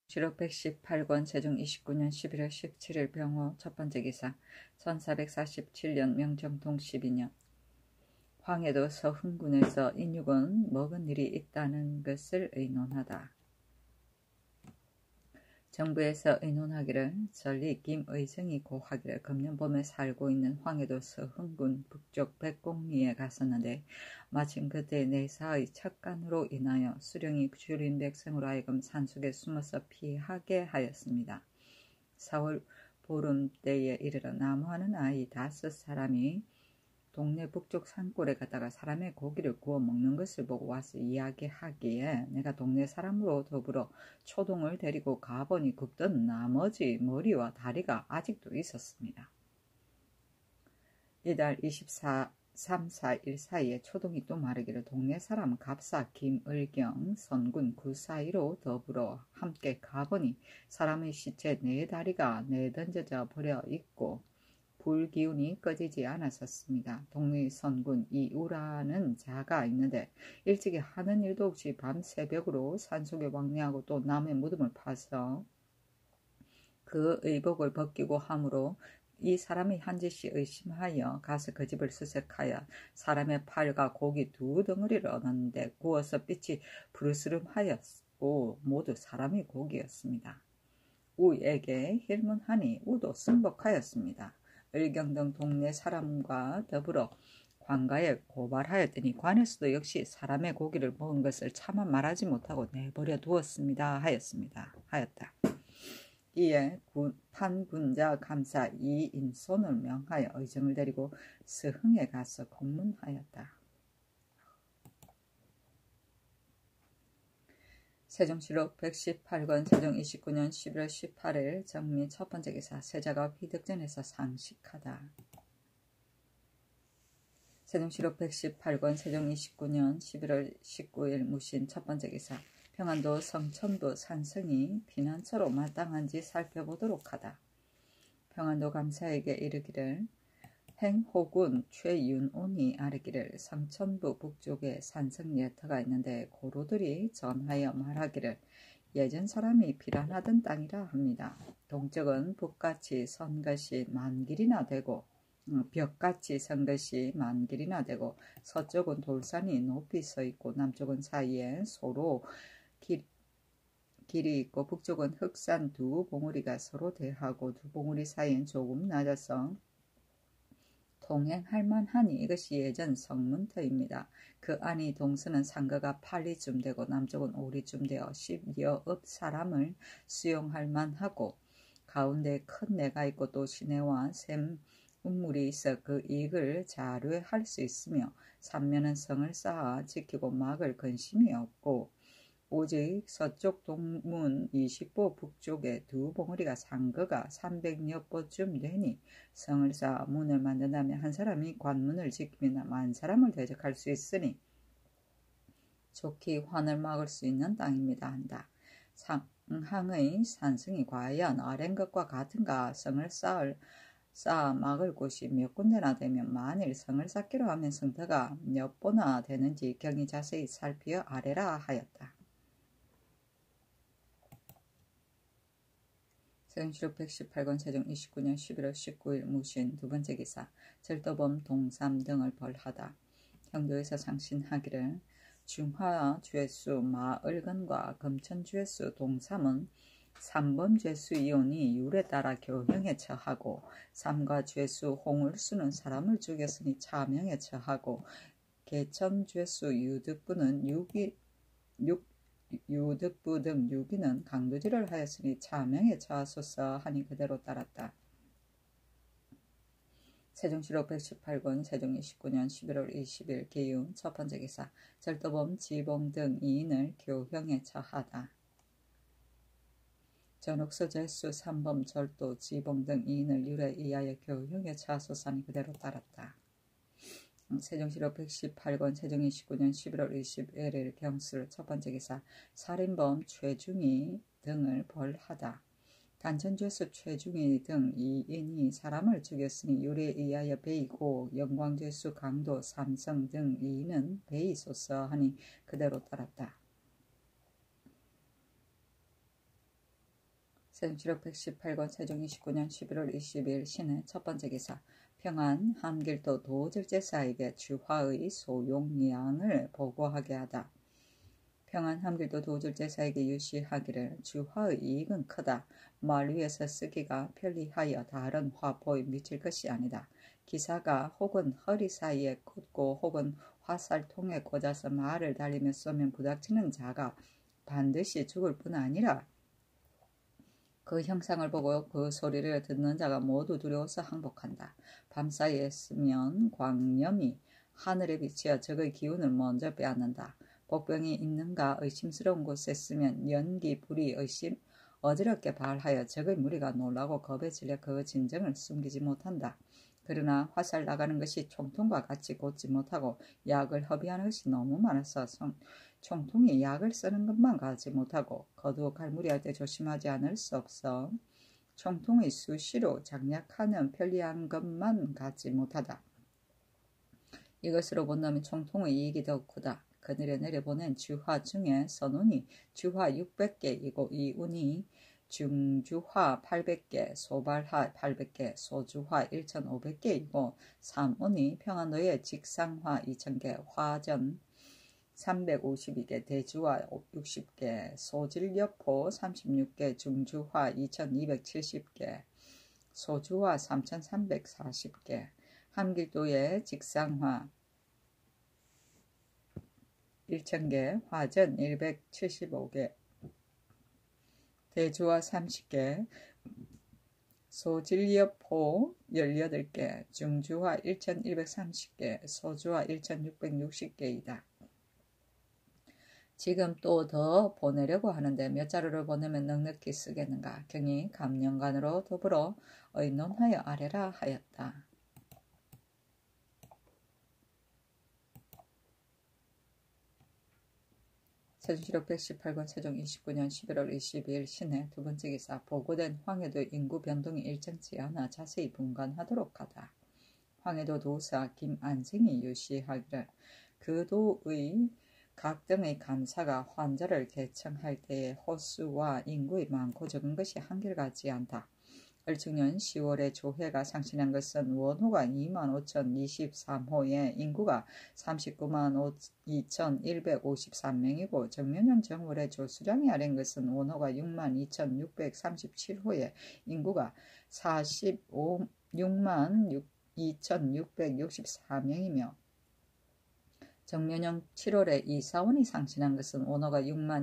실록 118권 세종 29년 11월 17일 병호 첫번째 기사 1447년 명정통 12년 황해도 서흥군에서 인육은 먹은 일이 있다는 것을 의논하다. 정부에서 의논하기를 전리 김의정이 고하기를 금년 봄에 살고 있는 황해도 서흥군 북쪽 백곡리에 갔었는데 마침 그때 내사의 척간으로 인하여 수령이 줄인 백성으로 하여금 산속에 숨어서 피하게 하였습니다. 4월 보름때에 이르러 나무하는 아이 5사람이 동네 북쪽 산골에 갔다가 사람의 고기를 구워 먹는 것을 보고 와서 이야기하기에 내가 동네 사람으로 더불어 초동을 데리고 가보니 굽던 나머지 머리와 다리가 아직도 있었습니다. 이달 24, 3, 4일 사이에 초동이 또 마르기를 동네 사람 갑사 김을경 선군 그 사이로 더불어 함께 가보니 사람의 시체 4다리가 내던져져 버려 있고 불기운이 꺼지지 않았었습니다. 동네 선군 이우라는 자가 있는데 일찍이 하는 일도 없이 밤 새벽으로 산속에 왕래하고 또 남의 무덤을 파서 그 의복을 벗기고 함으로 이 사람이 한 짓이 의심하여 가서 그 집을 수색하여 사람의 팔과 고기 2덩어리를 얻었는데 구워서 빛이 부르스름하였고 모두 사람의 고기였습니다. 우에게 힐문하니 우도 승복하였습니다. 을경 등 동네 사람과 더불어 관가에 고발하였더니 관에서도 역시 사람의 고기를 먹은 것을 차마 말하지 못하고 내버려 두었습니다. 하였다. 이에 판군자 감사 이인손을 명하여 의정을 데리고 서흥에 가서 공문하였다. 세종실록 118권 세종 29년 11월 18일 정미 첫번째 기사 세자가 휘득전에서 상식하다. 세종실록 118권 세종 29년 11월 19일 무신 첫번째 기사 평안도 성천부 산성이 피난처로 마땅한지 살펴보도록 하다. 평안도 감사에게 이르기를 행호군 최윤온이 아뢰기를 성천부 북쪽에 산성예터가 있는데 고로들이 전하여 말하기를 예전 사람이 피란하던 땅이라 합니다. 동쪽은 북같이 선 것이 만길이나 되고 벽같이 선 것이 만길이나 되고 서쪽은 돌산이 높이 서 있고 남쪽은 사이에 소로 길이 있고 북쪽은 흑산 2봉우리가 서로 대하고 2봉우리 사이엔 조금 낮아서 동행할 만하니 이것이 예전 성문터입니다. 그 안이 동서는 상가가 8리쯤 되고 남쪽은 5리쯤 되어 10여업 사람을 수용할 만하고 가운데 큰 내가 있고 또 시내와 샘 운물이 있어 그 이익을 자료할 수 있으며 삼면은 성을 쌓아 지키고 막을 근심이 없고 오직 서쪽 동문 20보 북쪽에 2봉우리가 상거가 300여보쯤 되니 성을 쌓아 문을 만든다면 한 사람이 관문을 지키면 10,000사람을 대적할 수 있으니 좋게 환을 막을 수 있는 땅입니다 한다. 상항의 산성이 과연 아랜 것과 같은가? 성을 쌓아 막을 곳이 몇 군데나 되면 만일 성을 쌓기로 하면 성터가 몇 보나 되는지 경히 자세히 살피어 아래라 하였다. 세종실록 118권 세종 29년 11월 19일 무신 두번째 기사 절도범 동삼 등을 벌하다. 형도에서 상신하기를 중화 죄수 마을건과 금천 죄수 동삼은 삼범 죄수 이온이 율에 따라 교형에 처하고 삼가 죄수 홍을수는 사람을 죽였으니 차명에 처하고 개천 죄수 유득부는 유득부 등 유기는 강도질을 하였으니 차명에 처하소서 하니 그대로 따랐다. 세종실록 118권 세종 29년 11월 20일 기윤 첫번째 기사 절도범 지봉 등 2인을 교형에 처하다. 전옥서 죄수 3범 절도 지봉 등 2인을 율에 의하여 교형에 처하소서 하니 그대로 따랐다. 세종실록 118권 세종 29년 11월 21일 경술 첫번째 기사 살인범 최중희 등을 벌하다. 단천죄수 최중희 등 2인이 사람을 죽였으니 율에 의하여 베이고 영광죄수 강도 삼성 등 2인은 베이소서 하니 그대로 따랐다. 세종시록 118권 세종 29년 11월 22일 신해 첫 번째 기사. 평안 함길도 도절제사에게 주화의 소용량을 보고하게 하다. 평안 함길도 도절제사에게 유시하기를 주화의 이익은 크다. 말 위에서 쓰기가 편리하여 다른 화포에 미칠 것이 아니다. 기사가 혹은 허리 사이에 꽂고 혹은 화살통에 꽂아서 말을 달리며 쏘면 부닥치는 자가 반드시 죽을 뿐 아니라 그 형상을 보고 그 소리를 듣는 자가 모두 두려워서 항복한다. 밤사이에 쓰면 광염이 하늘에 비치어 적의 기운을 먼저 빼앗는다. 복병이 있는가 의심스러운 곳에 쓰면 연기, 불이 어지럽게 발하여 적의 무리가 놀라고 겁에 질려 그 진정을 숨기지 못한다. 그러나 화살 나가는 것이 총통과 같이 곧지 못하고 약을 허비하는 것이 너무 많아서 총통이 약을 쓰는 것만 가지 못하고 거두어 갈무리할 때 조심하지 않을 수 없어 총통의 수시로 장약하는 편리한 것만 갖지 못하다. 이것으로 본다면 총통의 이익이 더욱 크다. 그늘에 내려보낸 주화 중에 선운이 주화 600개이고 이 운이 중주화 800개, 소발화 800개, 소주화 1500개이고 3운이 평안도의 직상화 2000개, 화전 352개, 대주화 60개, 소질여포 36개, 중주화 2270개, 소주화 3340개, 함길도의 직상화 1000개, 화전 175개, 대주화 30개, 소질여포 18개, 중주화 1230개, 소주화 1660개이다. 지금 또 더 보내려고 하는데 몇 자루를 보내면 넉넉히 쓰겠는가. 경이 감령관으로 더불어 의논하여 아래라 하였다. 세종시록 118권 세종 29년 11월 22일 신해 두 번째 기사. 보고된 황해도 인구 변동이 일정치 않아 자세히 분간하도록 하다. 황해도 도사 김안생이 유시하기를 그 도의 각 등의 감사가 환자를 개청할 때에 호수와 인구의 많고 적은 것이 한결같지 않다. 을충년 10월에 조회가 상신한 것은 원호가 25,023호에 인구가 39만 2,153명이고 정면년 정월에 조수량이 아랜 것은 원호가 62,637호에 인구가 46만 2,664명이며 정면년 7월에 이사원이 상신한 것은 원호가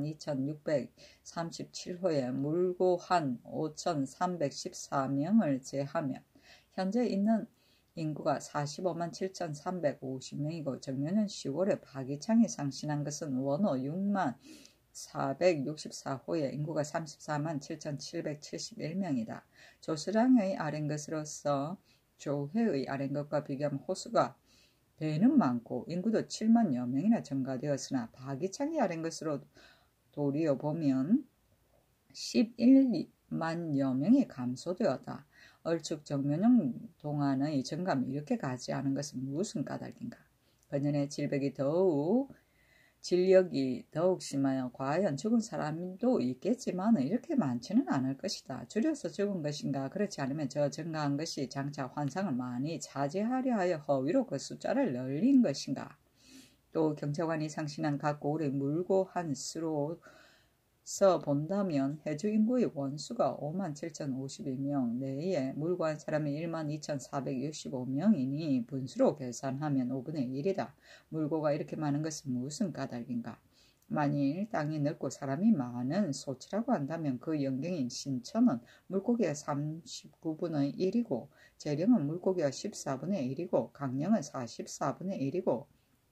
62,637호에 물고한 5,314명을 제하면 현재 있는 인구가 45만 7,350명이고 정면년 10월에 박이창이 상신한 것은 원호 6만 464호에 인구가 34만 7,771명이다. 조수량의 아랜 것으로서 조회의 아랜 것과 비교하면 호수가 배는 많고 인구도 7만여 명이나 증가되었으나 박이창이 아랜 것으로 도리어 보면 11만여 명이 감소되었다. 얼축 정면용 동안의 증감이 이렇게 가지 않은 것은 무슨 까닭인가. 그년의 진력이 더욱 심하여 과연 죽은 사람도 있겠지만 이렇게 많지는 않을 것이다. 줄여서 죽은 것인가. 그렇지 않으면 저 증가한 것이 장차 환상을 많이 차지하려 하여 허위로 그 숫자를 늘린 것인가. 또 경찰관이 상신한 각 고을의 물고한 수로서 본다면 해주 인구의 원수가 57,052명 내에 물고한 사람이 12,465명이니 분수로 계산하면 5분의 1이다. 물고가 이렇게 많은 것은 무슨 까닭인가. 만일 땅이 넓고 사람이 많은 소치라고 한다면 그 영경인 신천은 물고기가 39분의 1이고 재령은 물고기가 14분의 1이고 강령은 44분의 1이고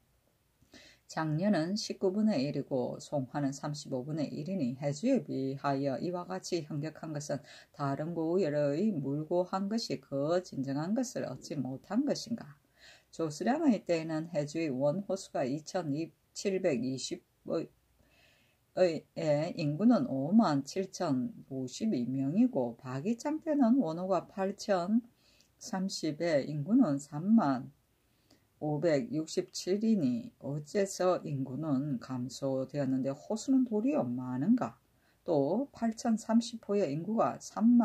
장년은 19분의 1이고 송화는 35분의 1이니 해주에 비하여 이와 같이 현격한 것은 다른 고을의 물고한 것이 그 진정한 것을 얻지 못한 것인가. 조수량의 때에는 해주의 원호수가 2,720의 인구는 5만 7,052명이고 박이창 때는 원호가 8,030에 인구는 3만 567이니 어째서 인구는 감소되었는데 호수는 도리어 많은가. 또 8030호의 인구가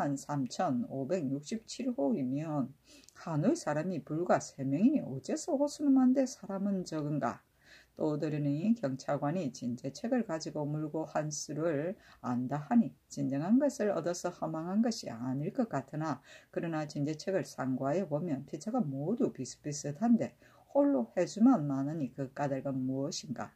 33,567호이면 하노이 사람이 불과 3명이니 어째서 호수는만데 사람은 적은가? 또 들으니 경찰관이 진제책을 가지고 물고 한 수를 안다 하니 진정한 것을 얻어서 허망한 것이 아닐 것 같으나 그러나 진제책을 상고하여 보면 피처가 모두 비슷비슷한데 홀로 해수만 많으니 그 까닭은 무엇인가?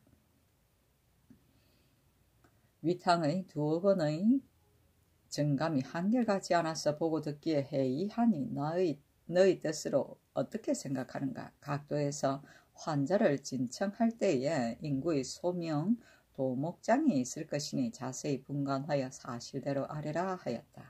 위탕의 두어 번의 증감이 한결같지 않아서 보고 듣기에 해이하니 너희 뜻으로 어떻게 생각하는가? 각도에서 환자를 진청할 때에 인구의 소명 도목장이 있을 것이니 자세히 분간하여 사실대로 아뢰라 하였다.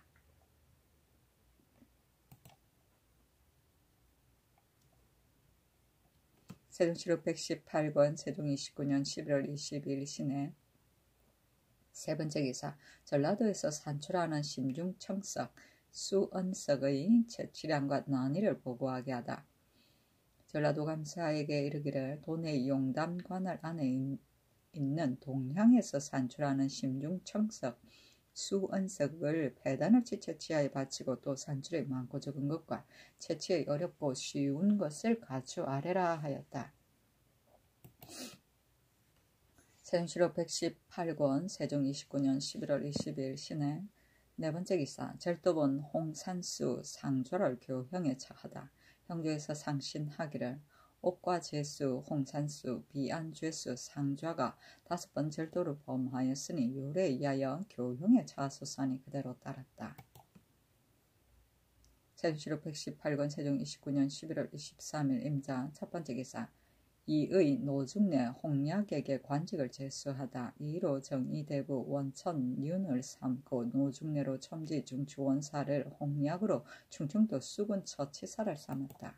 세종시록 118권 세종 29년 11월 22일 시내 세 번째 기사 전라도에서 산출하는 심중청석 수언석의 채취량과 난이를 보고하게 하다. 전라도 감사에게 이르기를 도내 용담관할 안에 있는 동향에서 산출하는 심중청석 수언석을 배단없이 채취하여 바치고 또 산출이 많고 적은 것과 채취에 어렵고 쉬운 것을 갖추 아래라 하였다. 세종시록 118권 세종 29년 11월 22일 시내 네 번째 기사 절도본 홍산수 상조를 교형에 처하다. 형조에서 상신하기를 옥과 제수, 홍산수, 비안죄수, 상좌가 5번 절도를 범하였으니 요래에 의하여 교형에 처하소서니 그대로 따랐다. 세종시록 118권 세종 29년 11월 23일 임자 첫 번째 기사 이의 노중래 홍약에게 관직을 제수하다. 이로 정의대부 원천윤을 삼고 노중래로 첨지 중추원사를 홍약으로 충청도 수군 처치사를 삼았다.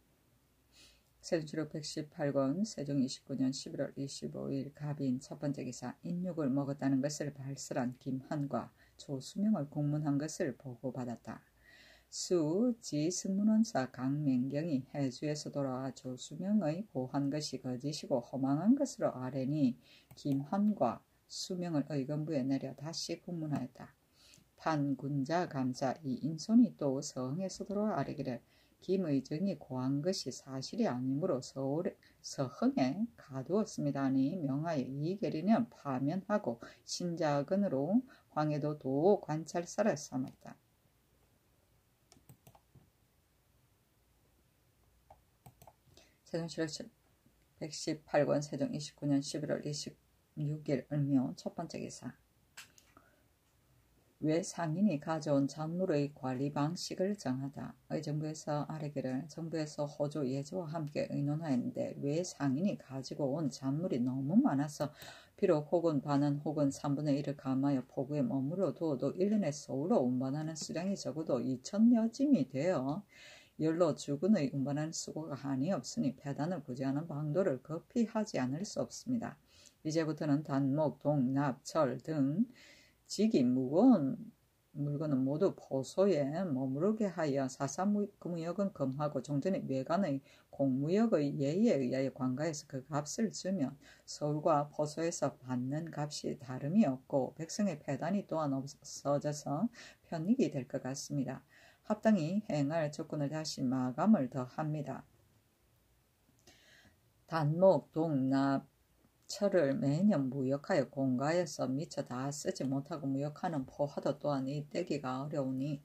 세종시록 118권 세종 29년 11월 25일 갑인 첫 번째 기사 인육을 먹었다는 것을 발설한 김한과 조수명을 공문한 것을 보고받았다. 수 지승문원사 강맹경이 해주에서 돌아와 조수명의 고한 것이 거짓이고 허망한 것으로 아뢰니 김한과 수명을 의금부에 내려 다시 공문하였다. 판군자 감사 이인손이 또 서흥에서 돌아와 아뢰기를 김의정이 고한 것이 사실이 아니므로 서흥에 가두었습니다 하니 명하여 이 계리는 파면하고 신자근으로 황해도 도 관찰사를 삼았다. 세종시록 118권 세종 29년 11월 26일 을묘 첫 번째 기사 왜 상인이 가져온 잔물의 관리 방식을 정하다. 의정부에서 아뢰기를 정부에서 호조 예조와 함께 의논하였는데 왜 상인이 가지고 온 잔물이 너무 많아서 비록 혹은 반은 혹은 3분의 1을 감하여 포구에 머물러 두어도 1년에 서울로 운반하는 수량이 적어도 2,000여 짐이 되어 열로 주군의 운반하는 수고가 한이 없으니 배단을 구제하는 방도를 급히 하지 않을 수 없습니다. 이제부터는 단목, 동, 납, 철 등 직이 무거운 물건은 모두 포소에 머무르게 하여 사사무역은 금하고 종전의 외관의 공무역의 예의에 의하여 관가에서 그 값을 주면 서울과 포소에서 받는 값이 다름이 없고 백성의 배단이 또한 없어져서 편익이 될 것 같습니다. 합당히 행할 조건을 다시 마감을 더합니다. 단목, 동, 납, 철을 매년 무역하여 공가에서 미처 다 쓰지 못하고 무역하는 포화도 또한 이 떼기가 어려우니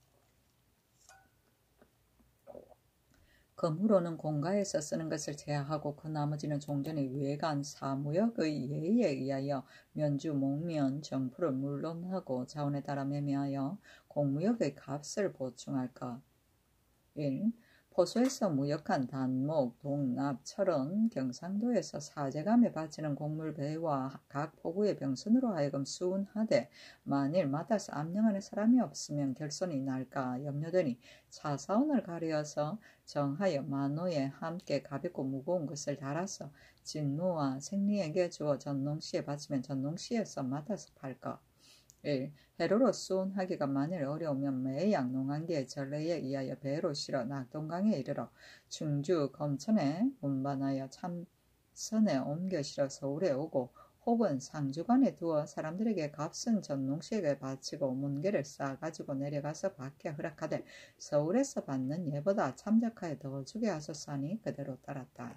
금으로는 공가에서 쓰는 것을 제하고 그 나머지는 종전의 외관 사무역의 예의에 의하여 면주, 목면, 정포를 물론하고 자원에 따라 매매하여 공무역의 값을 보충할 것. 1. 포소에서 무역한 단목, 동납, 철은 경상도에서 사제감에 바치는 곡물배와 각 포구의 병선으로 하여금 수운하되 만일 맡아서 압령하는 사람이 없으면 결손이 날까 염려되니 차사원을 가려서 정하여 만호에 함께 가볍고 무거운 것을 달아서 진무와 생리에게 주어 전농시에 바치면 전농시에서 맡아서 팔 것. 1. 해로로 수운하기가 만일 어려우면 매양 농한기의 전례에 의하여 배로 실어 낙동강에 이르러 충주 검천에 운반하여 참선에 옮겨 실어 서울에 오고 혹은 상주관에 두어 사람들에게 값은 전농시에게 바치고 문계를 싸가지고 내려가서 받게 허락하되 서울에서 받는 예보다 참작하여 더 주게 하소서 하니 그대로 따랐다.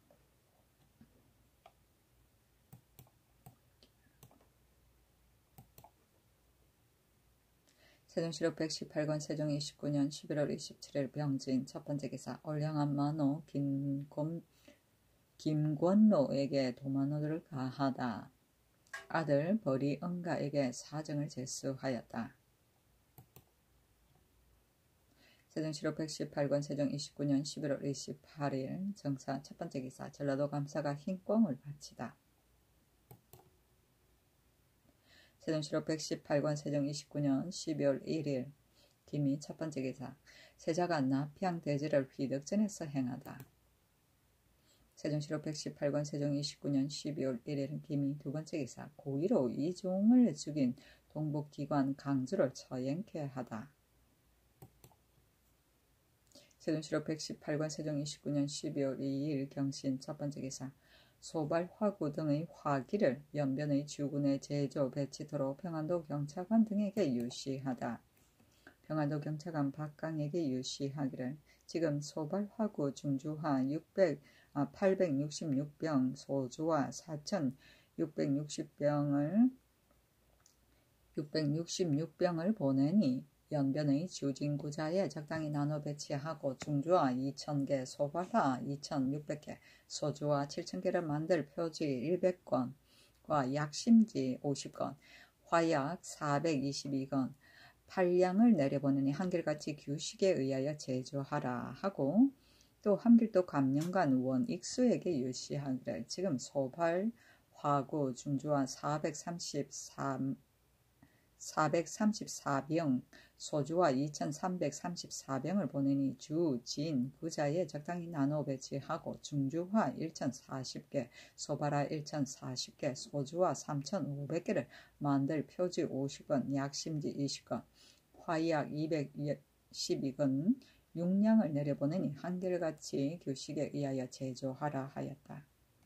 세종시록 118권 세종 29년 11월 27일 병진 첫 번째 기사 얼량한 만호 김권로에게 도만호를 가하다. 아들 벌이 응가에게 사정을 제수하였다. 세종시록 118권 세종 29년 11월 28일 정사 첫 번째 기사 전라도 감사가 흰꽁을 바치다. 세종시록 118권 세종 29년 12월 1일 김이 첫 번째 기사 세자가 납향 대지를 휘득전에서 행하다. 세종시록 118권 세종 29년 12월 1일 김이 두 번째 기사 고의로 이종을 죽인 동북기관 강주를 처형케 하다. 세종시록 118권 세종 29년 12월 2일 경신 첫 번째 기사 소발, 화구 등의 화기를 연변의 주군의 제조, 배치토로 평안도 경차관 등에게 유시하다. 평안도 경차관 박강에게 유시하기를 지금 소발, 화구, 중주화 866병, 소주화 4,666병을 보내니 연변의 주진구자에 적당히 나눠 배치하고 중주화 2,000개, 소발화 2,600개, 소주화 7,000개를 만들 표지 100건과 약심지 50건, 화약 422건, 팔량을 내려보내니 한결같이 규식에 의하여 제조하라 하고 또 함길도 감령관 원익수에게 유시하기를 지금 소발, 화구, 중주화 434병, 소주와 2,334병을 보내니 주, 진, 구자에 적당히 나눠 배치하고 중주화 1,040개, 소바라 1,040개, 소주와 3,500개를 만들 표지 50건, 약심지 20건, 화약 212건, 육량을 내려보내니 한결같이 규식에 의하여 제조하라 하였다.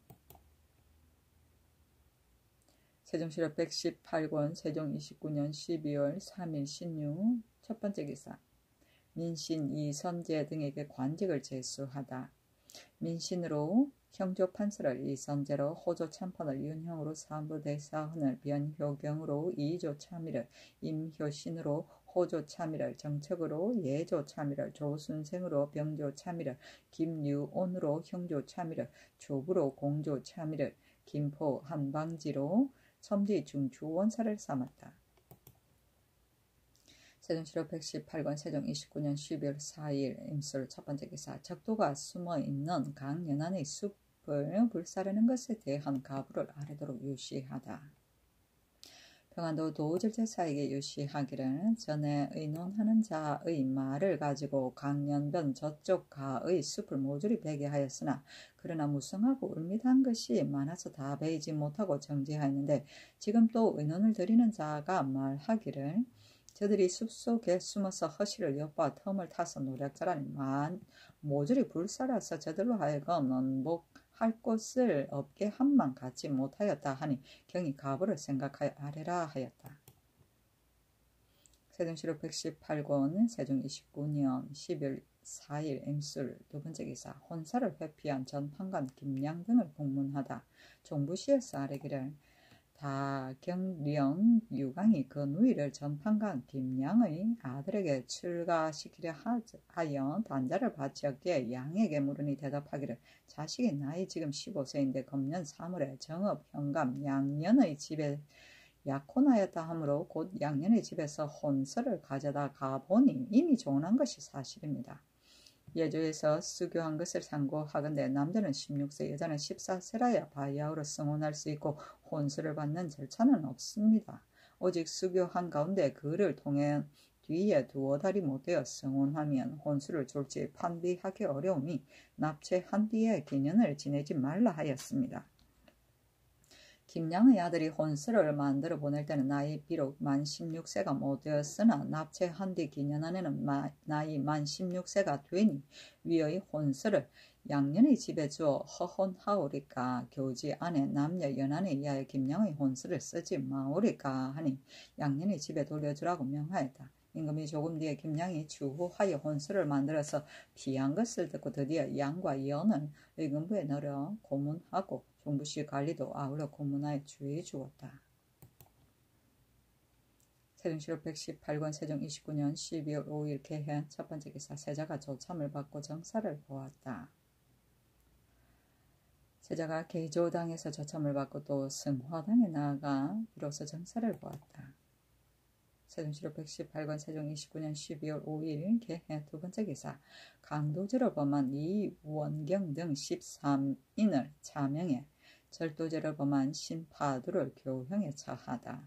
세종시록 118권 세종 29년 12월 3일 신유 첫 번째 기사 민신 이선재 등에게 관직을 제수하다. 민신으로 형조판서를 이선재로 호조 참판을 윤형으로 사무로 대사헌을 변효경으로 이조 참의를 임효신으로 호조 참의를 정책으로 예조 참의를 조순생으로 병조 참의를 김유온으로 형조 참의를 조부로 공조 참의를 김포 한방지로 첨지 중주원사를 삼았다. 세종시록 118권 세종 29년 12월 4일 임술 첫 번째 기사 적도가 숨어있는 강연안의 숲을 불사르는 것에 대한 가부를 아래도록 유시하다. 평안도 도질제사에게 유시하기를 전에 의논하는 자의 말을 가지고 강연변 저쪽 가의 숲을 모조리 베게 하였으나 그러나 무성하고 울밋한 것이 많아서 다 베이지 못하고 정지하였는데 지금 또 의논을 드리는 자가 말하기를 저들이 숲속에 숨어서 허시를 엿봐 틈을 타서 노략자라니 모조리 불살아서 저들로 하여금 논복할 곳을 없게 한만 갖지 못하였다 하니 경히 가부를 생각하여 아뢰라 하였다. 세종시록 118권 세종 29년 10월 4일 임술 두 번째 기사 혼사를 회피한 전 판관 김양 등을 공문하다. 종부시에서 아뢰기를 다경령 유강이 그 누이를 전 판관 김양의 아들에게 출가시키려 하여 단자를 바치었기에 양에게 물으니 대답하기를 자식이 나이 지금 15세인데 금년 3월에 정업 현감 양년의 집에 약혼하였다 하므로 곧 양년의 집에서 혼서를 가져다 가보니 이미 종혼한 것이 사실입니다. 예조에서 수교한 것을 상고하건대 남자는 16세 여자는 14세라야 바야흐로 승혼할 수 있고 혼수를 받는 절차는 없습니다. 오직 수교한 가운데 그를 통해 뒤에 두어 달이 못되어 승혼하면 혼수를 줄지 판비하기 어려우니 납치한 뒤에 기년을 지내지 말라 하였습니다. 김양의 아들이 혼수를 만들어 보낼 때는 나이 비록 만 16세가 못 되었으나 납치한 뒤 기년 안에는 나이 만 16세가 되니 위의 혼수를 양년의 집에 주어 허혼하오리까 교지 안에 남녀 연한에 의하여 김양의 혼수를 쓰지 마오리까 하니 양년의 집에 돌려주라고 명하였다. 임금이 조금 뒤에 김양이 추후하여 혼수를 만들어서 피한 것을 듣고 드디어 양과 연을 의금부에 넣으려 고문하고 종부시 관리도 아울러 고문하여 주의해 주었다. 세종실록 118권 세종 29년 12월 5일 개현 첫 번째 기사. 세자가 조참을 받고 정사를 보았다. 세자가 계조당에서 조참을 받고 또 승화당에 나아가 비로소 정사를 보았다. 세종실록 118권 세종 29년 12월 5일 개해 두 번째 기사. 강도죄를 범한 이원경 등 13인을 차명해 절도죄를 범한 신파두를 교형에 처하다.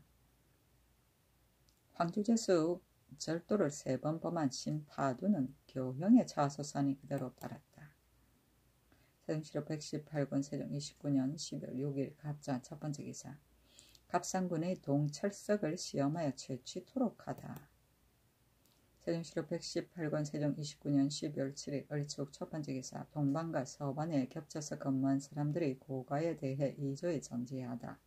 황주제수 절도를 3번 범한 신파두는 교형에 처하소서하니 그대로 따랐다. 세종실록 118권 세종 29년 12월 6일 갑자 첫 번째 기사. 갑상군의 동철석을 시험하여 채취토록 하다. 세종실록 118권 세종 29년 12월 7일 을축 첫 번째 기사. 동반과 서반에 겹쳐서 근무한 사람들의 고가에 대해 이조에 전제하다.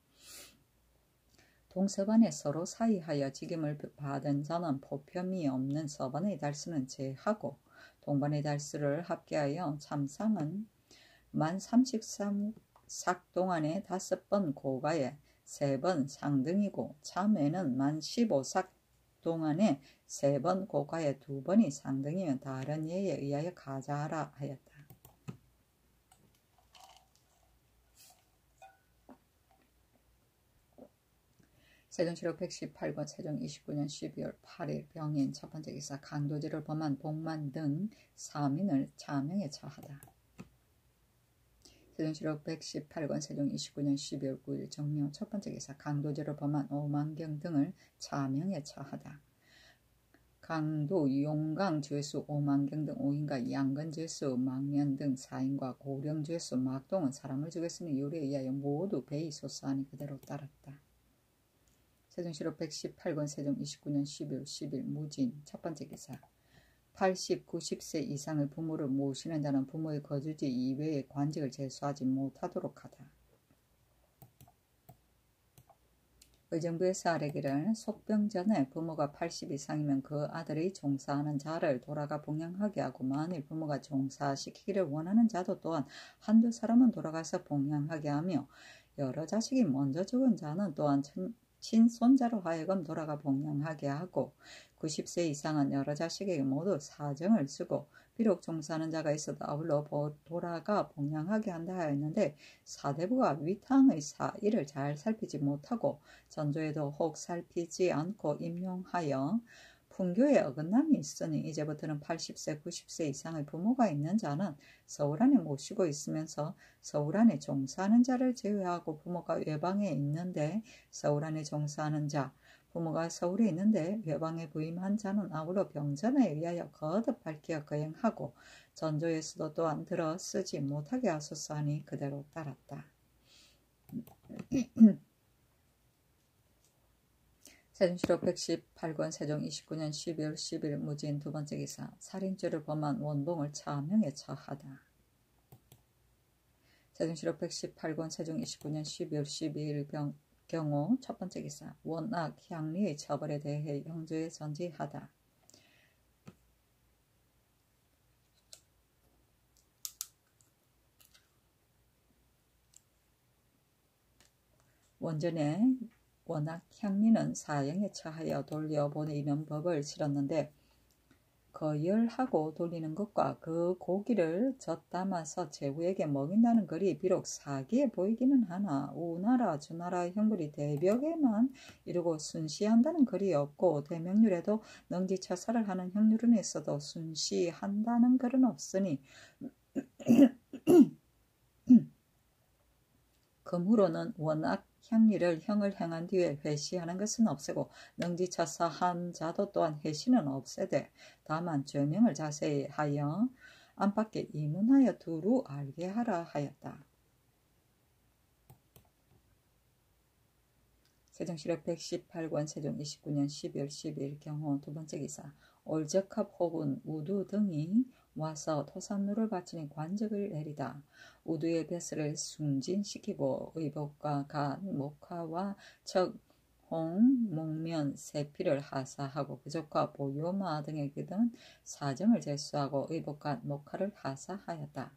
동서반에 서로 사이하여 직임을 받은 자는 포편이 없는 서반의 달수는 제하고 동반의 달수를 합계하여 참상은 만 33삭 동안에 5번 고가에 3번 상등이고 참외는 만 15삭 동안에 3번 고가에 2번이 상등이면 다른 예에 의하여 가자하라 하였다. 세종실록 118권 세종 29년 12월 8일 병인 첫 번째 기사. 강도죄를 범한 복만 등 3인을 차명에 처하다. 세종실록 118권 세종 29년 12월 9일 정묘 첫 번째 기사. 강도죄를 범한 오만경 등을 차명에 처하다. 강도, 용강, 죄수, 오만경 등 5인과 양건 죄수, 망년 등 4인과 고령 죄수, 막동은 사람을 죽였으니 요리에 의하여 모두 베이소서하니 그대로 따랐다. 세종실록 118권 세종 29년 12월 10일 무진 첫 번째 기사. 80, 90세 이상의 부모를 모시는 자는 부모의 거주지 이외의 관직을 제수하지 못하도록 하다. 의정부에서 아뢰기를 속병 전에 부모가 80 이상이면 그 아들이 종사하는 자를 돌아가 봉양하게 하고 만일 부모가 종사시키기를 원하는 자도 또한 한두 사람은 돌아가서 봉양하게 하며 여러 자식이 먼저 죽은 자는 또한 친손자로 하여금 돌아가 봉양하게 하고 90세 이상은 여러 자식에게 모두 사정을 쓰고 비록 종사하는 자가 있어도 아울러 돌아가 봉양하게 한다 하였는데 사대부가 위탕의 이를 잘 살피지 못하고 전조에도 혹 살피지 않고 임용하여 풍교에 어긋남이 있으니 이제부터는 80세, 90세 이상의 부모가 있는 자는 서울 안에 모시고 있으면서 서울 안에 종사하는 자를 제외하고 부모가 외방에 있는데 서울 안에 종사하는 자, 부모가 서울에 있는데 외방에 부임한 자는 아울러 병전에 의하여 거듭 밝혀 거행하고 전조에서도 또한 들어 쓰지 못하게 하소서 하니 그대로 따랐다. 세종실록 118권 세종 29년 12월 10일 무진 두 번째 기사. 살인죄를 범한 원봉을 차명에 처하다. 세종실록 118권 세종 29년 12월 12일 경우 첫 번째 기사. 원악 향리의 처벌에 대해 형조에 전지하다. 원전에 워낙 향리는 사형에 처하여 돌려보내는 법을 실었는데 거열하고 돌리는 것과 그 고기를 젖담아서 제후에게 먹인다는 글이 비록 사기에 보이기는 하나 우나라 주나라 형벌이 대벽에만 이르고 순시한다는 글이 없고 대명률에도 능지처사를 하는 형률은 있어도 순시한다는 글은 없으니 그므로는 워낙 향리를 형을 행한 뒤에 회시하는 것은 없애고 능지처사한 자도 또한 회시는 없애되 다만 죄명을 자세히 하여 안팎에 이문하여 두루 알게 하라 하였다. 세종시력 118권 세종 29년 12월 12일 경호 두 번째 기사. 올적합 혹은 우두 등이 와서 토산루를 바치니 관적을 내리다. 우두의 벼슬을 승진시키고 의복과 간, 목화와 척, 홍, 목면, 세피를 하사하고 부족과 보요마 등에게는 사정을 제수하고 의복과 목화를 하사하였다.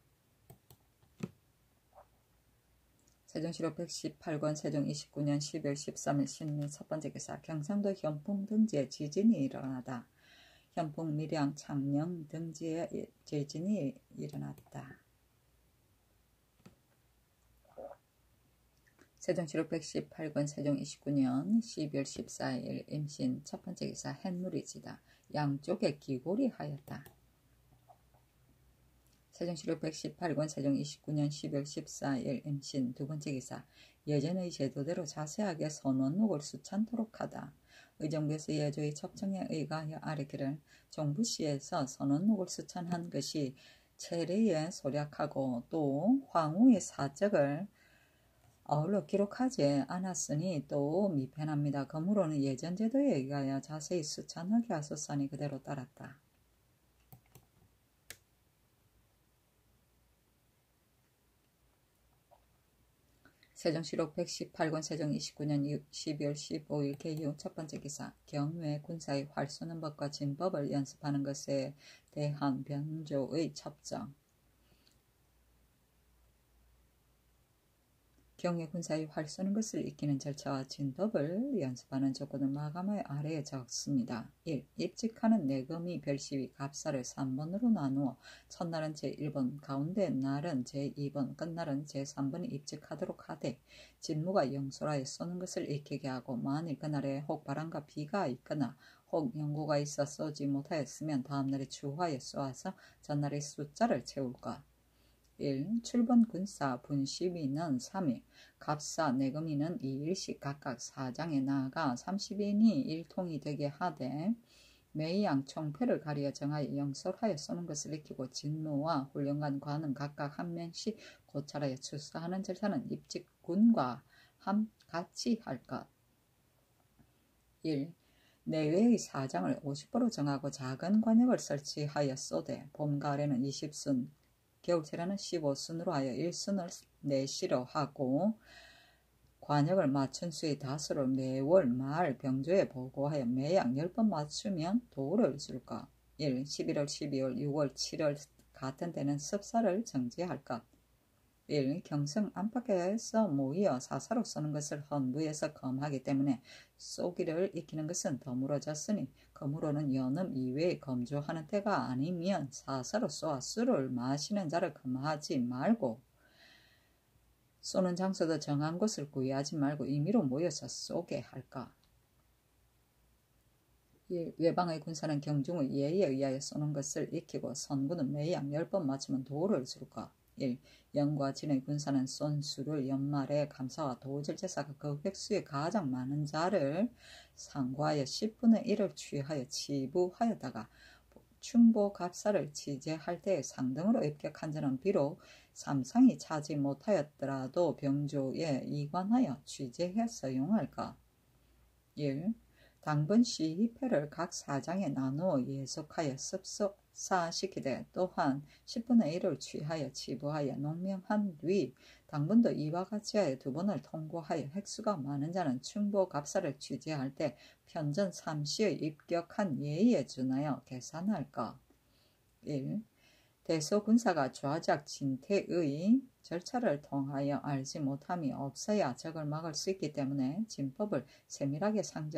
세종시록 118권 세종 29년 12월 13일 신문 첫 번째 기사. 경상도 현풍 등지에 지진이 일어나다. 현풍, 밀양, 창녕 등지에 지진이 일어났다. 세종시록 118권 세종 29년 12월 14일 임신 첫 번째 기사. 햇물이 지다. 양쪽에 기골이 하였다. 세종시록 118권 세종 29년 12월 14일 임신 두 번째 기사. 예전의 제도대로 자세하게 선원록을 수찬토록 하다. 의정부에서 예조의 첩정에 의하여 아래기를 정부시에서 선원록을 수찬한 것이 체례에 소략하고 또 황후의 사적을 아울러 기록하지 않았으니 또 미편합니다. 그러므로는 예전 제도에 의하여 자세히 수찬하게 하소서니 그대로 따랐다. 세종시록 118권 세종 29년 12월 15일 개유 첫 번째 기사. 경외 군사의 활 쏘는 법과 진법을 연습하는 것에 대한 변조의 첩정. 경외 군사의 활 쏘는 것을 익히는 절차와 진법을 연습하는 조건을 마감의 아래에 적습니다. 1. 입직하는 내금이 별시위 갑사를 3번으로 나누어 첫날은 제1번, 가운데 날은 제2번, 끝날은 제3번이 입직하도록 하되 진무가 영솔하여 쏘는 것을 익히게 하고 만일 그날에 혹 바람과 비가 있거나 혹 연고가 있어 쏘지 못하였으면 다음날에 추후하여 쏘아서 전날의 숫자를 채울까. 1. 출번 군사 분시위는 3일, 갑사 내금이는 2일씩 각각 사장에 나아가 30인이 일통이 되게 하되 매양 총패를 가리어 정하여 영솔하여 쏘는 것을 익히고 진무와 훈련관 관은 각각 한 명씩 고찰하여 출사하는 절차는 입직군과 같이 할 것. 1. 내외의 사장을 50%로 정하고 작은 관역을 설치하여 쏘되 봄, 가을에는 20순, 겨울철에는 15순으로 하여 1순을 내시로 하고 관역을 맞춘 수의 다수를 매월 말 병조에 보고하여 매양 10번 맞추면 도를 줄까. 1. 11월, 12월, 6월, 7월 같은 때는 습사를 정지할 것. 1. 경성 안팎에서 모여 사사로 쏘는 것을 헌부에서 검하기 때문에 쏘기를 익히는 것은 더물어졌으니 검으로는 연음 이외에 검조하는 때가 아니면 사사로 쏘아 술을 마시는 자를 검하지 말고 쏘는 장소도 정한 곳을 구애하지 말고 임의로 모여서 쏘게 할까. 1. 외방의 군사는 경중의 예에 의하여 쏘는 것을 익히고 선군은 매양 10번 맞추면 도를 줄까. 1. 연과 진의 군사는 쏜 수를 연말에 감사와 도절제사가 그 획수에 가장 많은 자를 상고하여 10분의 1을 취하여 치부하였다가 충보 갑사를 지제할 때 상등으로 입격한 자는 비록 삼상이 차지 못하였더라도 병조에 이관하여 취재해 사용할까. 1. 당번 시위패를 각 사장에 나누어 예속하여 습사시키되 또한 10분의 1을 취하여 치부하여 농명한 뒤 당번도 이와 같이 하여 2번을 통고하여 획수가 많은 자는 충보 갑사를 취재할 때 편전 3시의 입격한 예에 준하여 계산할까. 1. 대소군사가 좌작 진퇴의 절차를 통하여 알지 못함이 없어야 적을 막을 수 있기 때문에 진법을 세밀하게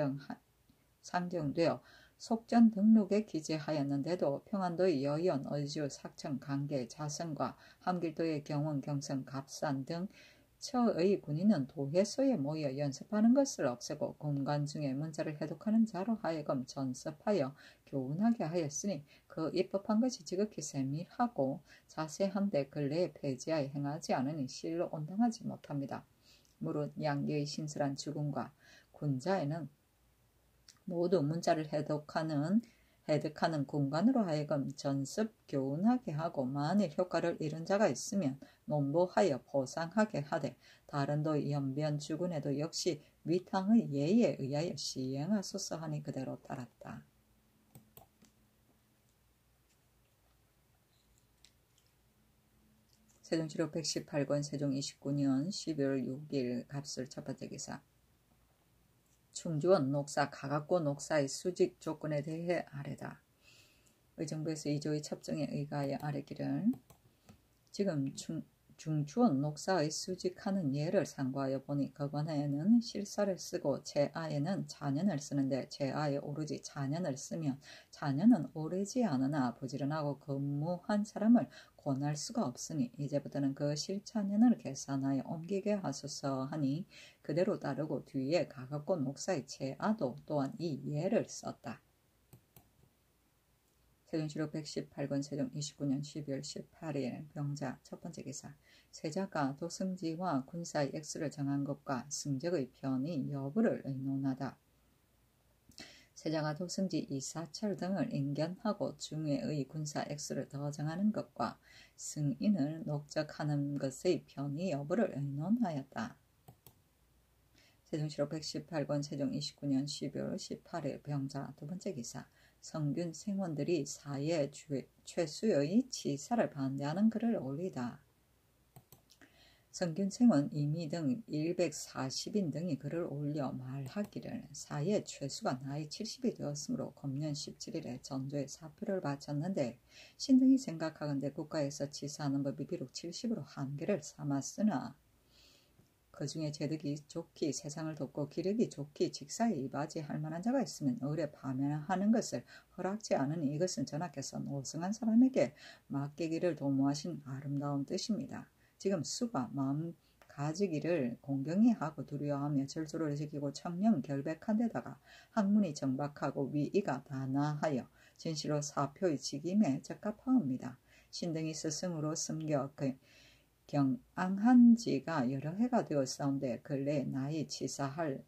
상정되어 속전 등록에 기재하였는데도 평안도의 여연, 어주, 삭천, 강계, 자성과 함길도의 경원, 경성, 갑산 등 처의 군인은 도회소에 모여 연습하는 것을 없애고 공간 중에 문자를 해독하는 자로 하여금 전습하여 교훈하게 하였으니 그 입법한 것이 지극히 세밀하고 자세한데 근래에 폐지하여 행하지 않으니 실로 온당하지 못합니다. 무릇 양계의 신실한 주군과 군자에는 모두 문자를 해독하는 공간으로 하여금 전습 교훈하게 하고 만일 효과를 잃은 자가 있으면 논보하여 보상하게 하되 다른 도의 연변 주군에도 역시 위탕의 예에 의하여 시행하소서 하니 그대로 따랐다. 세종시록 118권 세종 29년 12월 6일 갑술 첫 번째 기사. 충주원 녹사 가각고 녹사의 수직 조건에 대해 아래다. 의정부에서 2조의 첩정에 의하여 아래기를 지금 중추원 녹사의 수직하는 예를 상고하여 보니 거관에는 실사를 쓰고 제아에는 자년을 쓰는데 제아에 오르지 자년을 쓰면 자년은 오르지 않으나 부지런하고 근무한 사람을 권할 수가 없으니 이제부터는 그 실자년을 계산하여 옮기게 하소서 하니 그대로 따르고 뒤에 가깝고 녹사의 제아도 또한 이 예를 썼다. 세종시록 118권 세종 29년 12월 18일 병자 첫 번째 기사. 세자가 도승지와 군사의 액수를 정한 것과 승적의 편의 여부를 의논하다. 세자가 도승지 이사철 등을 인견하고 중외의 군사 액수를 더 정하는 것과 승인을 녹적하는 것의 편의 여부를 의논하였다. 세종시록 118권 세종 29년 12월 18일 병자 두 번째 기사. 성균 생원들이 사회 최수의 치사를 반대하는 글을 올리다. 성균 생원 이미 등 140인 등이 글을 올려 말하기를 사회 최수가 나이 70이 되었으므로 검년 17일에 전조에 사표를 바쳤는데 신등이 생각하건대 국가에서 치사하는 법이 비록 70으로 한계를 삼았으나 그 중에 재득이 좋기 세상을 돕고 기력이 좋기 직사에 이바지할 만한 자가 있으면 의뢰 파면하는 것을 허락지 않으니 이것은 전하께서 노승한 사람에게 맡기기를 도모하신 아름다운 뜻입니다. 지금 수가 마음 가지기를 공경히 하고 두려워하며 절조를 지키고 청령 결백한 데다가 학문이 정박하고 위의가 다나하여 진실로 사표의 직임에 적합하옵니다. 신등이 스승으로 섬겨 경앙한 지가 여러 해가 되었사온데 근래 나이 치사할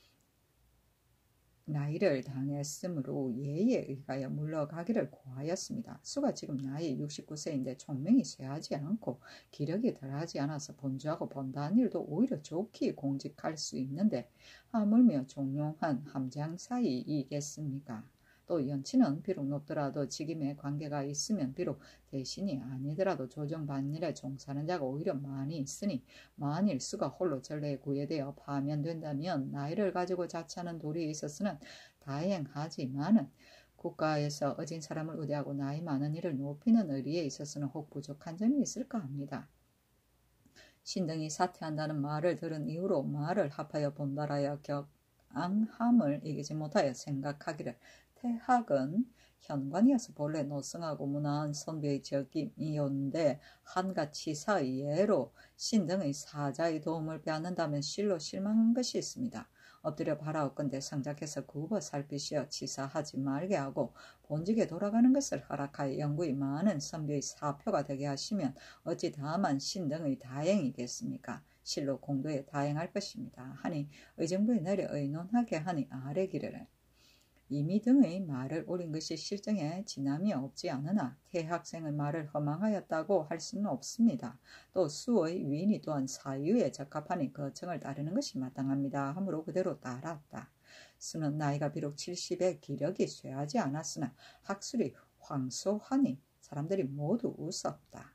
나이를 당했으므로 예에 의하여 물러가기를 고하였습니다. 수가 지금 나이 69세인데 총명이 쇠하지 않고 기력이 덜하지 않아서 본주하고 본다한 일도 오히려 좋게 공직할 수 있는데 하물며 종용한 함장사이이겠습니까? 또 연치는 비록 높더라도 직임에 관계가 있으면 비록 대신이 아니더라도 조정받는 일에 종사하는 자가 오히려 많이 있으니 만일 수가 홀로 전례에 구애되어 파면된다면 나이를 가지고 자처하는 도리에 있어서는 다행하지만은 국가에서 어진 사람을 의대하고 나이 많은 이를 높이는 의리에 있어서는 혹 부족한 점이 있을까 합니다. 신등이 사퇴한다는 말을 들은 이후로 말을 합하여 본발하여 격앙함을 이기지 못하여 생각하기를 태학은 현관이어서 본래 노승하고 문화한 선비의 적임이온데 한가치사의 예로 신등의 사자의 도움을 빼앗는다면 실로 실망한 것이 있습니다. 엎드려 바라옵건대 성작해서 굽어 살피시어 치사하지 말게 하고 본직에 돌아가는 것을 허락하여 영구히 많은 선비의 사표가 되게 하시면 어찌 다만 신등의 다행이겠습니까? 실로 공도에 다행할 것입니다. 하니 의정부에 내려 의논하게 하니 아래기를 이미 등의 말을 옳은 것이 실정에 지남이 없지 않으나 태학생의 말을 허망하였다고 할 수는 없습니다. 또 수의 위인이 또한 사유에 적합하니 거청을 따르는 것이 마땅합니다. 하므로 그대로 따랐다. 수는 나이가 비록 70에 기력이 쇠하지 않았으나 학술이 황소하니 사람들이 모두 웃었다.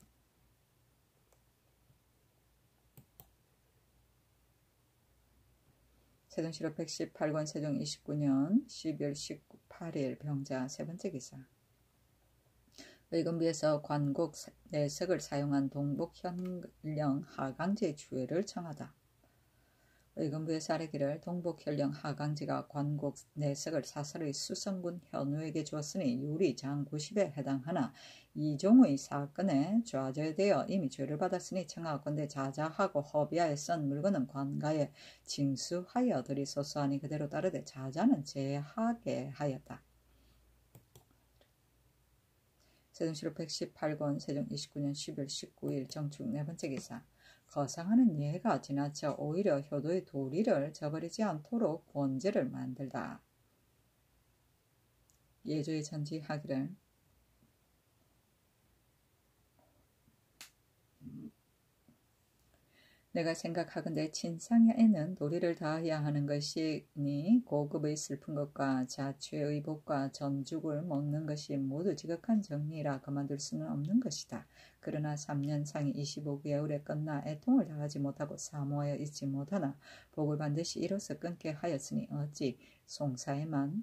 세종시록 118권 세종 29년 12월 18일 병자 세 번째 기사. 의금부에서 관곡 내석을 사용한 동북현령 하강지의 주회를 청하다. 의금부에서 아래기를 동북현령 하강지가 관곡 내석을 사설의 수성군 현우에게 주었으니 유리 장 90에 해당하나 이종의 사건에 좌절되어 이미 죄를 받았으니 청하건대 자자하고 허비하여 쓴 물건은 관가에 징수하여 드리소서 하니 그대로 따르되 자자는 제하게 하였다. 세종시록 118권 세종 29년 10월 19일 정축 네 번째 기사. 거상하는 예가 지나쳐 오히려 효도의 도리를 저버리지 않도록 본제를 만들다. 예조의 전지하기를 내가 생각하건대 친상에는 도리를 다해야 하는 것이니 고급의 슬픈 것과 자취의 복과 전죽을 먹는 것이 모두 지극한 정리라 그만둘 수는 없는 것이다. 그러나 3년 상이 25개월에 끝나 애통을 다하지 못하고 사모하여 잊지 못하나 복을 반드시 이로써 끊게 하였으니 어찌 송사에만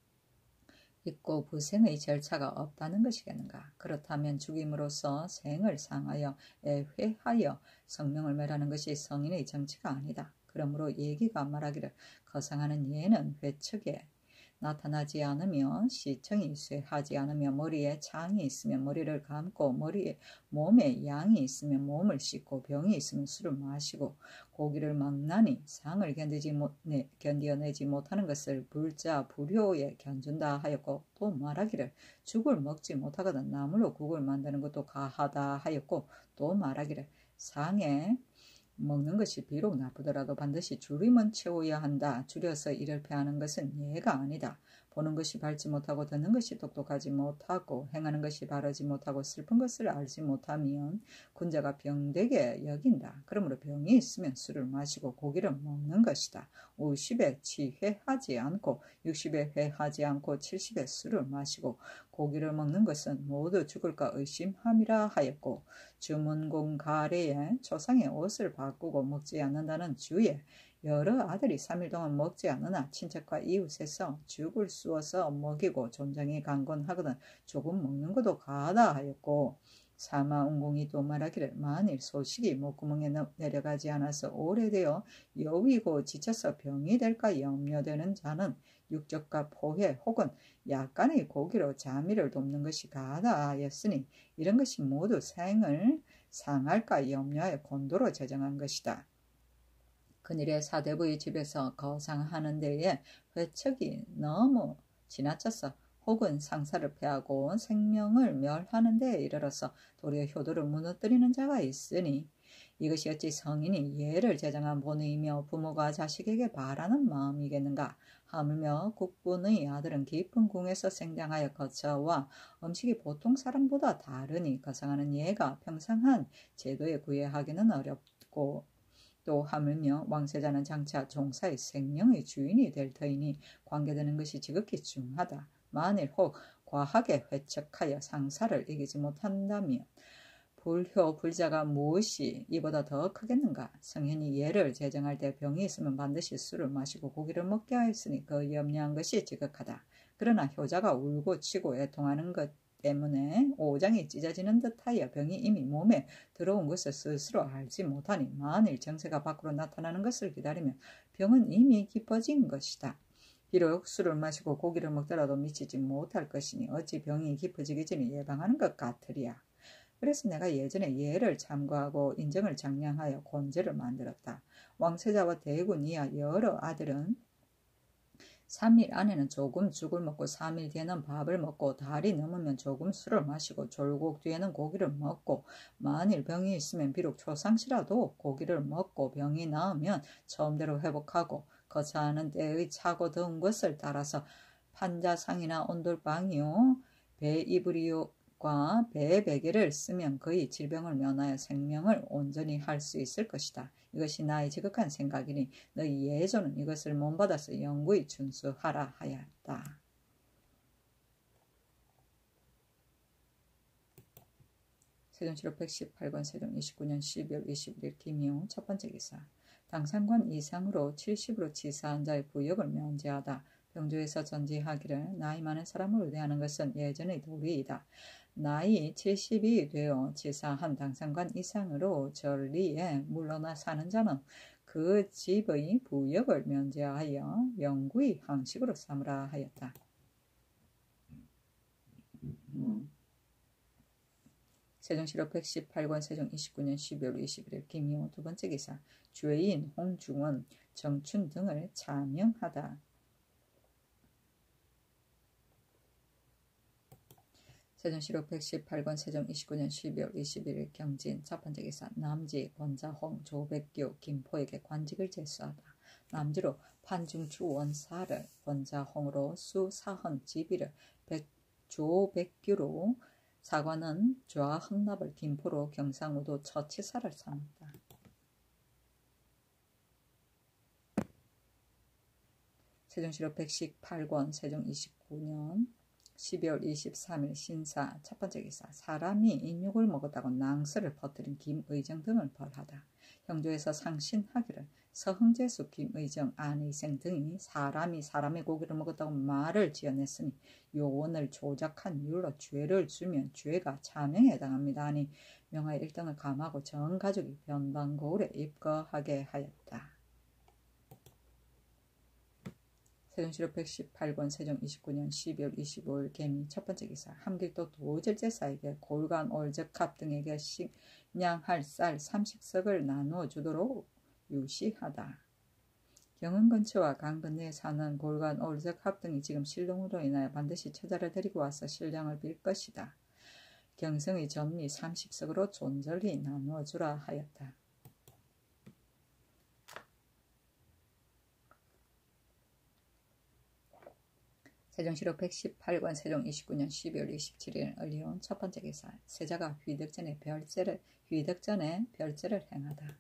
있고 부생의 절차가 없다는 것이겠는가. 그렇다면 죽임으로써 생을 상하여 애회하여 성명을 멸하는 것이 성인의 정치가 아니다. 그러므로 얘기가 말하기를 거상하는 예는 회척에 나타나지 않으며 시청이 쇠하지 않으며 머리에 창이 있으면 머리를 감고 몸에 양이 있으면 몸을 씻고 병이 있으면 술을 마시고 고기를 먹나니 상을 견디어내지 못하는 것을 불자 불효에 견준다 하였고 또 말하기를 죽을 먹지 못하거든 나물로 국을 만드는 것도 가하다 하였고 또 말하기를 상에 먹는 것이 비록 나쁘더라도 반드시 줄임은 채워야 한다. 줄여서 이를 패하는 것은 예가 아니다. 보는 것이 밝지 못하고 듣는 것이 똑똑하지 못하고 행하는 것이 바르지 못하고 슬픈 것을 알지 못하면 군자가 병되게 여긴다. 그러므로 병이 있으면 술을 마시고 고기를 먹는 것이다. 50에 치회하지 않고 60에 회하지 않고 70에 술을 마시고 고기를 먹는 것은 모두 죽을까 의심함이라 하였고 주문공 가래에 초상의 옷을 바꾸고 먹지 않는다는 주에 여러 아들이 3일 동안 먹지 않으나 친척과 이웃에서 죽을 쑤어서 먹이고 존장이 강건하거든 조금 먹는 것도 가하다 하였고 사마운공이 또 말하기를 만일 소식이 목구멍에 내려가지 않아서 오래되어 여위고 지쳐서 병이 될까 염려되는 자는 육적과 포회 혹은 약간의 고기로 자미를 돕는 것이 가하다 하였으니 이런 것이 모두 생을 상할까 염려하여 곤도로 제정한 것이다. 그늘의 사대부의 집에서 거상하는 데에 회척이 너무 지나쳐서 혹은 상사를 패하고 생명을 멸하는 데에 이르러서 도리어 효도를 무너뜨리는 자가 있으니 이것이 어찌 성인이 예를 제정한 본의이며 부모가 자식에게 바라는 마음이겠는가. 하물며 국분의 아들은 깊은 궁에서 생장하여 거처와 음식이 보통 사람보다 다르니 거상하는 예가 평상한 제도에 구애하기는 어렵고 또 하물며 왕세자는 장차 종사의 생명의 주인이 될 터이니 관계되는 것이 지극히 중하다. 만일 혹 과하게 회척하여 상사를 이기지 못한다면 불효 불자가 무엇이 이보다 더 크겠는가. 성현이 예를 제정할 때 병이 있으면 반드시 술을 마시고 고기를 먹게 하였으니 그 염려한 것이 지극하다. 그러나 효자가 울고 치고 애통하는 것 때문에 오장이 찢어지는 듯하여 병이 이미 몸에 들어온 것을 스스로 알지 못하니 만일 정세가 밖으로 나타나는 것을 기다리면 병은 이미 깊어진 것이다. 비록 술을 마시고 고기를 먹더라도 미치지 못할 것이니 어찌 병이 깊어지기 전에 예방하는 것 같으랴. 그래서 내가 예전에 예를 참고하고 인정을 장량하여 곤제를 만들었다. 왕세자와 대군 이하 여러 아들은 3일 안에는 조금 죽을 먹고 3일 뒤에는 밥을 먹고 달이 넘으면 조금 술을 마시고 졸곡 뒤에는 고기를 먹고 만일 병이 있으면 비록 초상시라도 고기를 먹고 병이 나으면 처음대로 회복하고 거처하는 때의 차고 더운 것을 따라서 판자상이나 온돌방이요 배이불이요과 배베개를 쓰면 거의 질병을 면하여 생명을 온전히 할 수 있을 것이다. 이것이 나의 지극한 생각이니 너희 예조는 이것을 몸받아서 영구히 준수하라 하였다. 세종시록 118권 세종 29년 12월 21일 김희웅 첫 번째 기사. 당상관 이상으로 70으로 치사한 자의 부역을 면제하다. 병조에서 전지하기를 나이 많은 사람을 대하는 것은 예전의 도리이다. 나이 70이 되어 치사한 당상관 이상으로 전리에 물러나 사는 자는 그 집의 부역을 면제하여 영구히 항식으로 삼으라 하였다. 세종시록 118권 세종 29년 12월 21일 김희호 두 번째 기사. 죄인 홍중원 정춘 등을 차명하다. 세종시록 118권 세종 29년 12월 21일 경진 첫 번째 기사. 남지 권자홍 조백규 김포에게 관직을 제수하다. 남지로 판중추 원사를 권자홍으로 수사헌 지비를 조백규로 사관은 좌흥납을 김포로 경상우도 처치사를 삼았다. 세종시록 118권 세종 29년 12월 23일 신사 첫 번째 기사. 사람이 인육을 먹었다고 낭설을 퍼뜨린 김의정 등을 벌하다. 형조에서 상신하기를 서흥제수 김의정 안의생 등이 사람이 사람의 고기를 먹었다고 말을 지어냈으니 요원을 조작한 이유로 죄를 주면 죄가 차명에 해당합니다 하니 명하여 1등을 감하고 전 가족이 변방거울에 입거하게 하였다. 세종시록 118권 세종 29년 12월 25일 개미 첫 번째 기사. 함길도 도절제사에게 골간 올적합 등에게 식량할 쌀 30석을 나누어 주도록 유시하다. 경은 근처와 강 근내에 사는 골간 올적합 등이 지금 실롱으로 인하여 반드시 처자를 데리고 와서 신량을 빌 것이다. 경성의 전미 30석으로 존절히 나누어 주라 하였다. 세종시록 118권 세종 29년 12월 27일 을리온 첫 번째 기사. 세자가 휘득전에 별제를 행하다.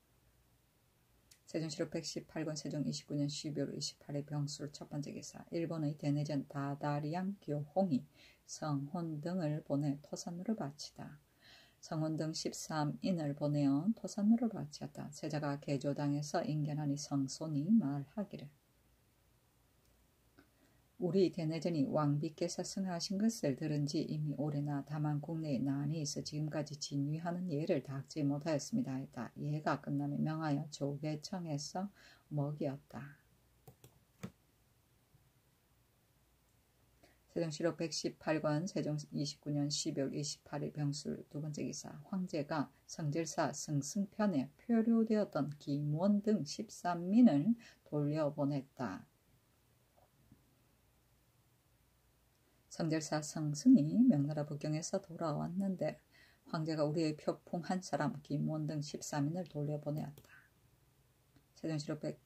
세종시록 118권 세종 29년 12월 28일 병술 첫 번째 기사. 일본의 대내전 다다리양 교홍이 성혼 등을 보내 토산루를 바치다. 성혼 등 13인을 보내어 토산루를 바치었다. 세자가 개조당에서 인견하니 성손이 말하기를 우리 대내전이 왕비께서 승하신 것을 들은지 이미 오래나 다만 국내에 난이 있어 지금까지 진위하는 예를 닦지 못하였습니다 했다. 예가 끝나면 명하여 조계청에서 먹이었다. 세종시록 118권 세종 29년 12월 28일 병술 두 번째 기사. 황제가 성질사 승승편에 표류되었던 김원 등 13민을 돌려보냈다. 성질사 성승이 명나라 북경에서 돌아왔는데 황제가 우리의 표풍 한 사람 김원 등 13인을 돌려보내었다. 세종시록